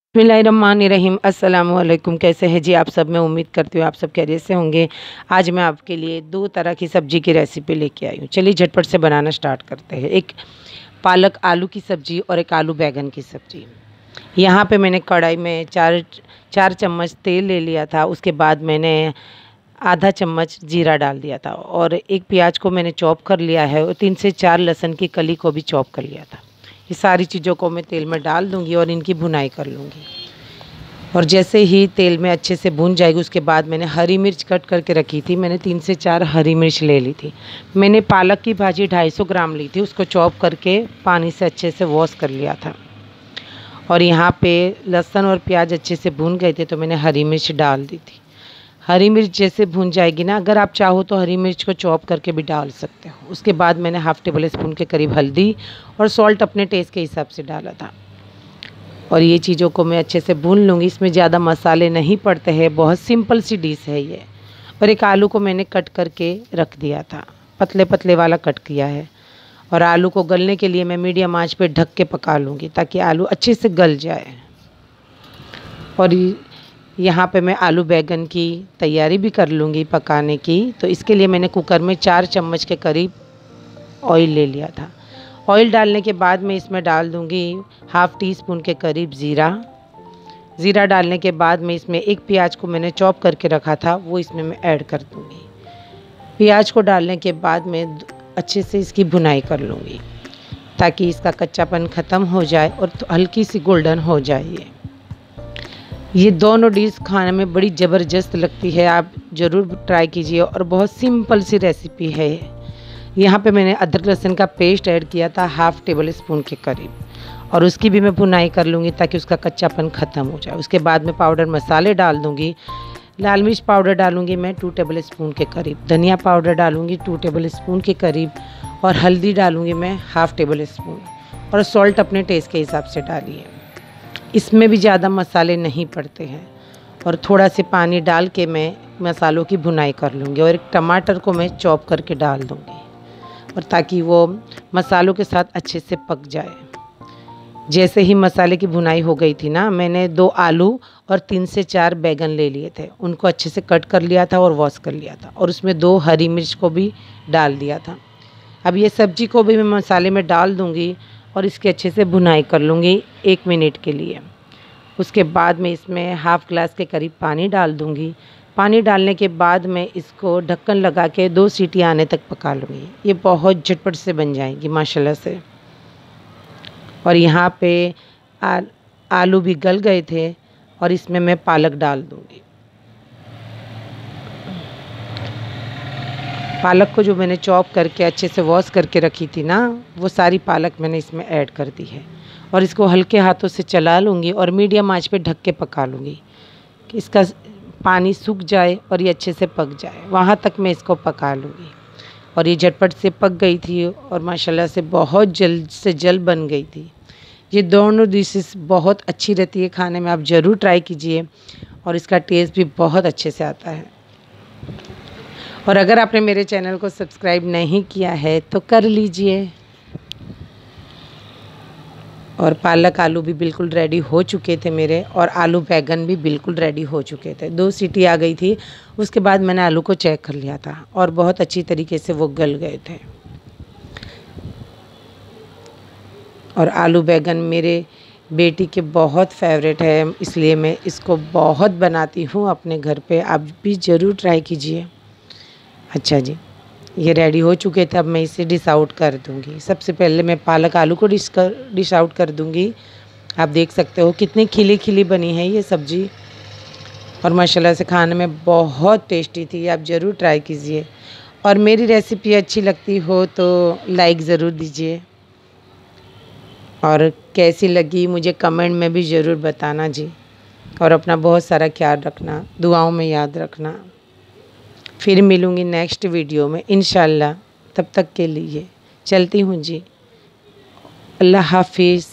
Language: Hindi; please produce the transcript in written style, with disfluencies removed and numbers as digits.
बिस्मिल्लाहिर्रहमानिर्रहीम। अस्सलामुअलैकुम। कैसे हैं जी आप सब? मैं उम्मीद करती हूँ आप सब खैरियत से होंगे। आज मैं आपके लिए दो तरह की सब्ज़ी की रेसिपी लेके आई हूँ। चलिए झटपट से बनाना स्टार्ट करते हैं। एक पालक आलू की सब्ज़ी और एक आलू बैंगन की सब्ज़ी। यहाँ पे मैंने कढ़ाई में चार चम्मच तेल ले लिया था। उसके बाद मैंने आधा चम्मच जीरा डाल दिया था और एक प्याज को मैंने चॉप कर लिया है और 3 से 4 लहसुन की कली को भी चॉप कर लिया था। ये सारी चीज़ों को मैं तेल में डाल दूंगी और इनकी भुनाई कर लूँगी। और जैसे ही तेल में अच्छे से भुन जाएगी उसके बाद मैंने हरी मिर्च कट करके रखी थी। मैंने 3 से 4 हरी मिर्च ले ली थी। मैंने पालक की भाजी 250 ग्राम ली थी। उसको चॉप करके पानी से अच्छे से वॉश कर लिया था। और यहाँ पे लहसुन और प्याज अच्छे से भुन गए थे तो मैंने हरी मिर्च डाल दी थी। हरी मिर्च जैसे भुन जाएगी ना, अगर आप चाहो तो हरी मिर्च को चॉप करके भी डाल सकते हो। उसके बाद मैंने हाफ़ टेबल स्पून के करीब हल्दी और सॉल्ट अपने टेस्ट के हिसाब से डाला था। और ये चीज़ों को मैं अच्छे से भून लूँगी। इसमें ज़्यादा मसाले नहीं पड़ते हैं, बहुत सिंपल सी डिश है ये। और एक आलू को मैंने कट करके रख दिया था, पतले पतले वाला कट किया है। और आलू को गलने के लिए मैं मीडियम आंच पे ढक के पका लूँगी ताकि आलू अच्छे से गल जाए। और यहाँ पे मैं आलू बैंगन की तैयारी भी कर लूँगी पकाने की। तो इसके लिए मैंने कुकर में 4 चम्मच के करीब ऑयल ले लिया था। ऑयल डालने के बाद मैं इसमें डाल दूँगी हाफ़ टी स्पून के करीब ज़ीरा डालने के बाद मैं इसमें एक प्याज को मैंने चॉप करके रखा था वो इसमें मैं ऐड कर दूँगी। प्याज को डालने के बाद मैं अच्छे से इसकी भुनाई कर लूँगी ताकि इसका कच्चापन ख़त्म हो जाए और हल्की सी गोल्डन हो जाए। ये दोनों डिश खाने में बड़ी ज़बरदस्त लगती है, आप ज़रूर ट्राई कीजिए। और बहुत सिंपल सी रेसिपी है। यहाँ पे मैंने अदरक लहसुन का पेस्ट ऐड किया था हाफ़ टेबल स्पून के करीब और उसकी भी मैं भुनाई कर लूँगी ताकि उसका कच्चापन ख़त्म हो जाए। उसके बाद मैं पाउडर मसाले डाल दूँगी। लाल मिर्च पाउडर डालूँगी मैं 2 टेबल स्पून के करीब, धनिया पाउडर डालूँगी 2 टेबल स्पून के करीब और हल्दी डालूँगी मैं हाफ़ टेबल स्पून। और सॉल्ट अपने टेस्ट के हिसाब से डालिए। इसमें भी ज़्यादा मसाले नहीं पड़ते हैं। और थोड़ा से पानी डाल के मैं मसालों की भुनाई कर लूँगी। और एक टमाटर को मैं चॉप करके डाल दूँगी और ताकि वो मसालों के साथ अच्छे से पक जाए। जैसे ही मसाले की भुनाई हो गई थी ना, मैंने 2 आलू और 3 से 4 बैंगन ले लिए थे। उनको अच्छे से कट कर लिया था और वॉश कर लिया था और उसमें 2 हरी मिर्च को भी डाल दिया था। अब ये सब्ज़ी को भी मैं मसाले में डाल दूँगी और इसके अच्छे से भुनाई कर लूँगी 1 मिनट के लिए। उसके बाद मैं इसमें हाफ़ ग्लास के करीब पानी डाल दूँगी। पानी डालने के बाद मैं इसको ढक्कन लगा के 2 सीटी आने तक पका लूँगी। ये बहुत झटपट से बन जाएगी माशाल्लाह से। और यहाँ पे आलू भी गल गए थे और इसमें मैं पालक डाल दूँगी। पालक को जो मैंने चॉप करके अच्छे से वॉश करके रखी थी ना, वो सारी पालक मैंने इसमें ऐड कर दी है। और इसको हल्के हाथों से चला लूँगी और मीडियम आंच पे ढक के पका लूँगी कि इसका पानी सूख जाए और ये अच्छे से पक जाए, वहाँ तक मैं इसको पका लूँगी। और ये झटपट से पक गई थी और माशाल्लाह से बहुत जल्द से जल्द बन गई थी। ये दोनों डिशेस बहुत अच्छी रहती है खाने में, आप ज़रूर ट्राई कीजिए और इसका टेस्ट भी बहुत अच्छे से आता है। और अगर आपने मेरे चैनल को सब्सक्राइब नहीं किया है तो कर लीजिए। और पालक आलू भी बिल्कुल रेडी हो चुके थे मेरे और आलू बैंगन भी बिल्कुल रेडी हो चुके थे। 2 सीटी आ गई थी। उसके बाद मैंने आलू को चेक कर लिया था और बहुत अच्छी तरीके से वो गल गए थे। और आलू बैंगन मेरे बेटी के बहुत फेवरेट है, इसलिए मैं इसको बहुत बनाती हूँ अपने घर पे। आप भी ज़रूर ट्राई कीजिए। अच्छा जी, ये रेडी हो चुके थे। अब मैं इसे डिश आउट कर दूँगी। सबसे पहले मैं पालक आलू को डिश आउट कर दूँगी। आप देख सकते हो कितनी खिली खिली बनी है ये सब्ज़ी और माशाल्लाह से खाने में बहुत टेस्टी थी। आप ज़रूर ट्राई कीजिए। और मेरी रेसिपी अच्छी लगती हो तो लाइक ज़रूर दीजिए और कैसी लगी मुझे कमेंट में भी ज़रूर बताना जी। और अपना बहुत सारा ख्याल रखना, दुआओं में याद रखना। फिर मिलूँगी नेक्स्ट वीडियो में इंशाल्लाह। तब तक के लिए चलती हूँ जी। अल्लाह हाफिज़।